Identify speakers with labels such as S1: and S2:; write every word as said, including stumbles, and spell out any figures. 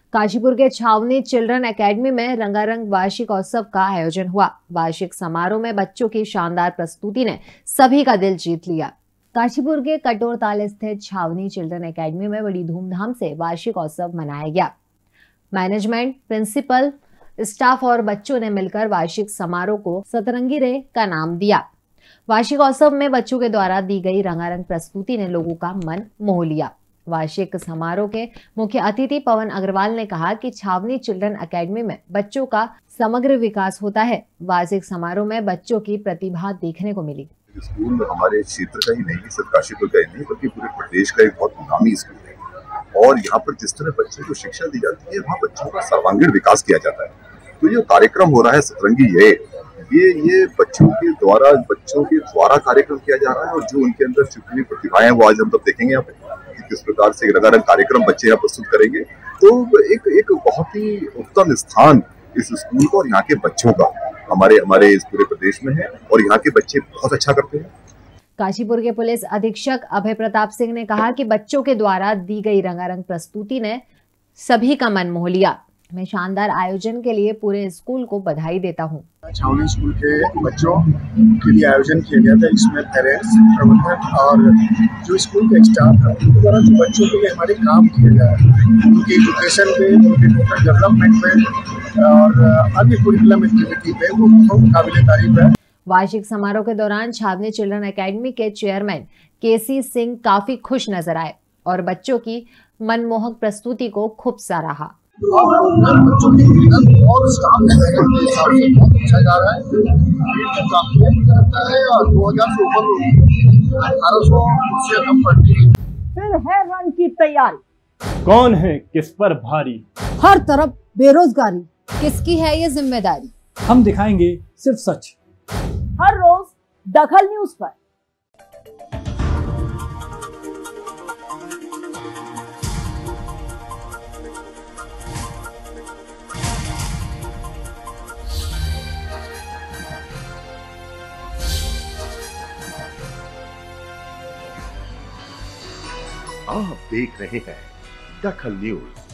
S1: काशीपुर के छावनी children academy में रंगारंग वार्षिक उत्सव का आयोजन हुआ। वार्षिक समारोह में बच्चों की शानदार प्रस्तुति ने सभी का दिल जीत लिया। काशीपुर के कटोरताल स्थित छावनी चिल्ड्रन एकेडमी में बड़ी धूमधाम से वार्षिक उत्सव मनाया गया। मैनेजमेंट, प्रिंसिपल, स्टाफ और बच्चों ने मिलकर वार्षिक समारोह को सतरंगी रे का नाम दिया। वार्षिक उत्सव में बच्चों के द्वारा दी गई रंगारंग प्रस्तुति ने लोगों का मन मोह लिया। वार्षिक समारोह के मुख्य अतिथि पवन अग्रवाल ने कहा कि छावनी चिल्ड्रन एकेडमी में बच्चों का समग्र विकास होता है। वार्षिक समारोह में बच्चों की प्रतिभा देखने को मिली।
S2: स्कूल हमारे क्षेत्र का ही नहीं, सिर्फ काशीपुर का ही नहीं बल्कि पूरे प्रदेश का एक बहुत नामी स्कूल है और यहाँ पर जिस तरह बच्चों को शिक्षा दी जाती है, वहाँ बच्चों का सर्वांगीण विकास किया जाता है। तो ये कार्यक्रम हो रहा है सतरंगी ये ये ये बच्चों के द्वारा बच्चों के द्वारा कार्यक्रम किया जा रहा है और जो उनके अंदर छिपी प्रतिभाएं हैं वो आज हम तब देखेंगे यहाँ पे किस प्रकार से रंगारंग कार्यक्रम बच्चे यहाँ प्रस्तुत करेंगे। तो एक एक बहुत ही उत्तम स्थान इस स्कूल का और यहाँ के बच्चों का हमारे हमारे इस पूरे प्रदेश में है और यहाँ के बच्चे बहुत अच्छा करते हैं।
S1: काशीपुर के पुलिस अधीक्षक अभय प्रताप सिंह ने कहा कि बच्चों के द्वारा दी गई रंगारंग प्रस्तुति ने सभी का मन मोह लिया। मैं शानदार आयोजन के लिए पूरे स्कूल को बधाई देता हूँ।
S3: छावनी स्कूल के बच्चों के लिए आयोजन किया गया था। इसमें पेरेंट्स, प्रबंधक और जो स्कूल का स्टाफ है उनके द्वारा जो बच्चों के लिए हमारे काम किए जा रहे हैं, उनकी एजुकेशन पे, उनके टोटल डेवलपमेंट पे और अन्य कुरिकुलम एक्टिविटी पे वो बहुत काबिल तारीफ है।
S1: वार्षिक समारोह के दौरान छावनी चिल्ड्रन एकेडमी के चेयरमैन केसी सिंह काफी खुश नजर आए और बच्चों की मनमोहक प्रस्तुति को खूब सराहा।
S3: बच्चों की और स्टाफ बहुत अच्छा जा रहा है और दो हजार से ऊपर अठारह सौ कुर्सियां कम पड़ती है।
S4: फिर है रन की तैयारी,
S5: कौन है किस पर भारी,
S4: हर तरफ बेरोजगारी, किसकी है ये जिम्मेदारी।
S5: हम दिखाएंगे सिर्फ सच,
S4: हर रोज दखल न्यूज पर।
S6: आप देख रहे हैं दखल न्यूज।